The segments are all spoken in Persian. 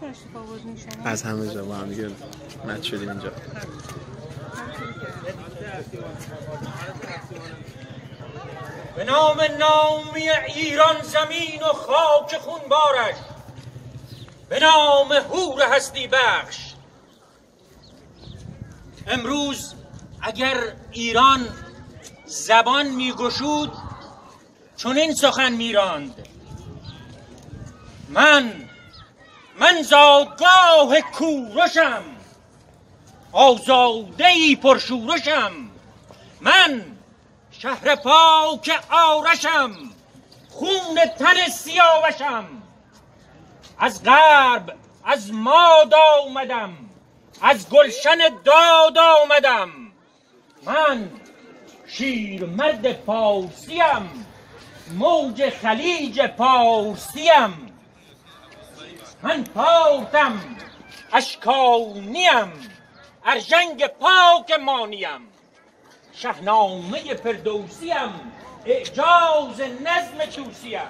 تشریف آوردین شما؟ از همه جا با هم دیگه مچ شدیم اینجا. به نام نامی ایران زمین و خاک خونبارش، به نام هور هستی بخش. امروز اگر ایران زبان میگشود چون این سخن میراند: من زادگاه کورشم، آزاده‌ای پرشورشم. من شهر پاک آرشم، خون تن سیاوشم. از غرب از ماد آمدم، از گلشن داد آمدم. من شیرمرد پارسیم، موج خلیج پارسیم. من پارتم اشکانیم، ارژنگ پاک مانیم. شاهنامه فردوسیم، اعجاز نظم توسیم.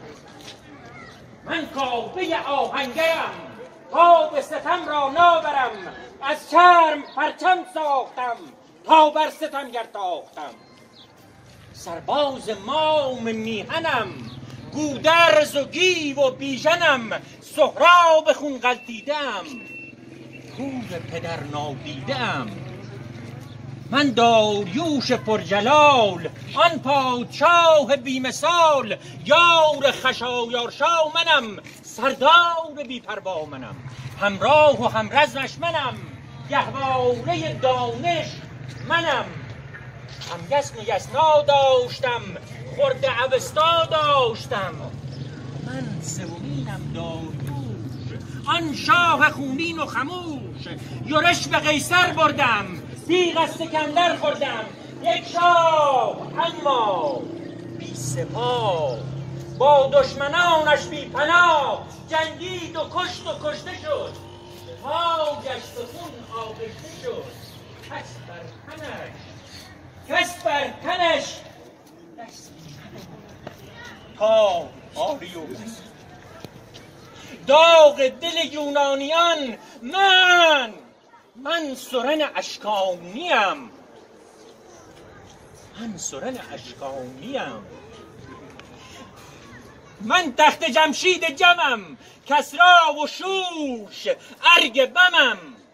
من کاوه آهنگرم، تاب ستم را ناورم. از چرم پرچم ساختم، تا بر ستمگر تاختم. سرباز مام میهنم، گودرز و گیو و بیژنم. سهراب خون غلطیدم، پور پدر نادیدم. من داریوش پرجلال، آن پادشاه بیمثال. یار خشایارشا منم، سردار بی پروا منم. همراه و همرزمش منم، گهواره دانش منم. همگسم یسنا داشتم، خرد اوستا داشتم. من سومینم داریوش، آن شاه خونین و خموش. یورش به قیصر بردم، تیغ از سکندر خوردم. یک شاه اما بی سپاه، با دشمنانش بی پناه. جنگید و کشت و کشته شد، تاجش به خون آغشته شد. کس بر تنش دست تا آریوس. داغ دل یونانیان من سرن اشکانیم. من تخت جمشید جمم، کسرا و شوش ارگ بمم.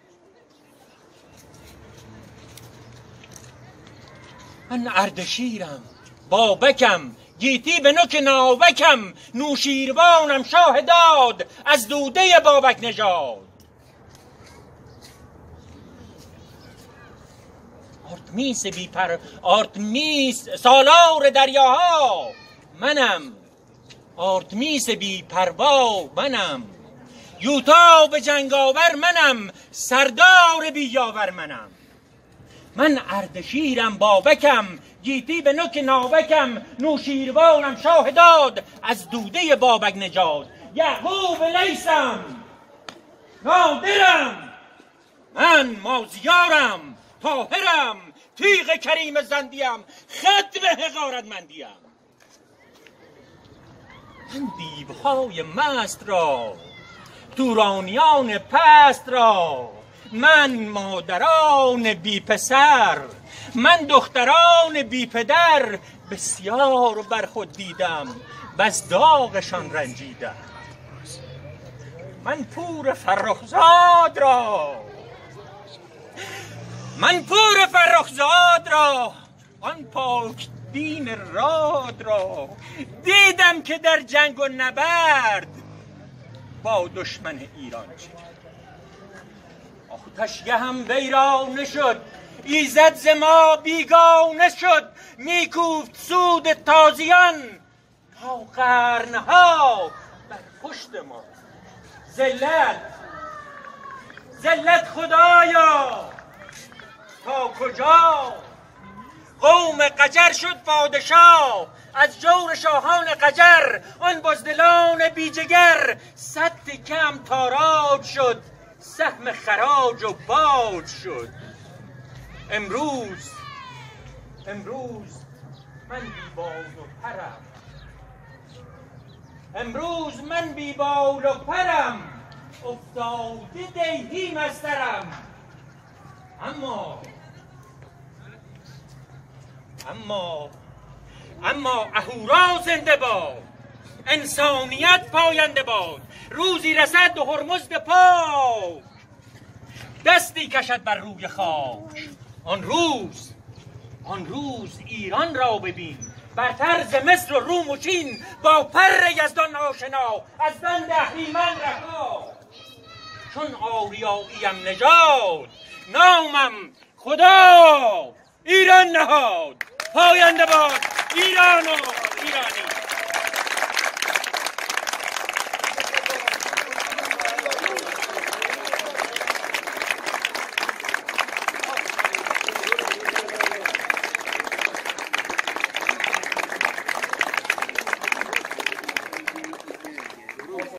من اردشیرم، بابکم، گیتی به نوک ناوکم. نوشیروانم شاه داد، از دوده بابک نژاد. آرتمیس سالار دریاها منم. آرتمیس بی پروا منم. یوتا به جنگاور منم، سردار بی یاور منم. من اردشیرم، بابکم، گیتی به نوک ناوکم. نوشیروانم شاه داد، از دوده بابک نژاد. یعقوب لیثم، نادرم. من مازیارم، طاهرم، تیغ کریم زندیم. خط به حقارتمندیم. من دیوهای مست را، تورانیان پست را. من مادران بی پسر، من دختران بی پدر. بسیار بر خود دیدم، بس داغشان رنجیدم. من پور فرخزاد را، آن پاک دین راد را. دیدم که در جنگ و نبرد، با دشمن ایران چه آتشگه هم ویرانه شد. ایزد ز ما بیگانه شد. میکوفت سود تازیان، تا قرنها بر پشت ما. ذلت خدایا تا کجا؟ قوم قجر شد پادشاه، از جور شاهان قجر. آن بزدلان بی جگر، صد کم تاراج شد. سهم خراج و باج شد. امروز من بی بال و پرم. افتاده دیهیم از سرم، اما اهورا زنده باد، انسانیت پاینده باد، روزی رسد و هرمزد پاک دستی کشد بر روی خاک. آن روز ایران را ببین، برتر ز مصر و روم و چین، با پر یزدان آشنا، از بند اهریمن رها. چون آریاییم نژاد، نامم خدا ایران نهاد. پاینده باد ایران و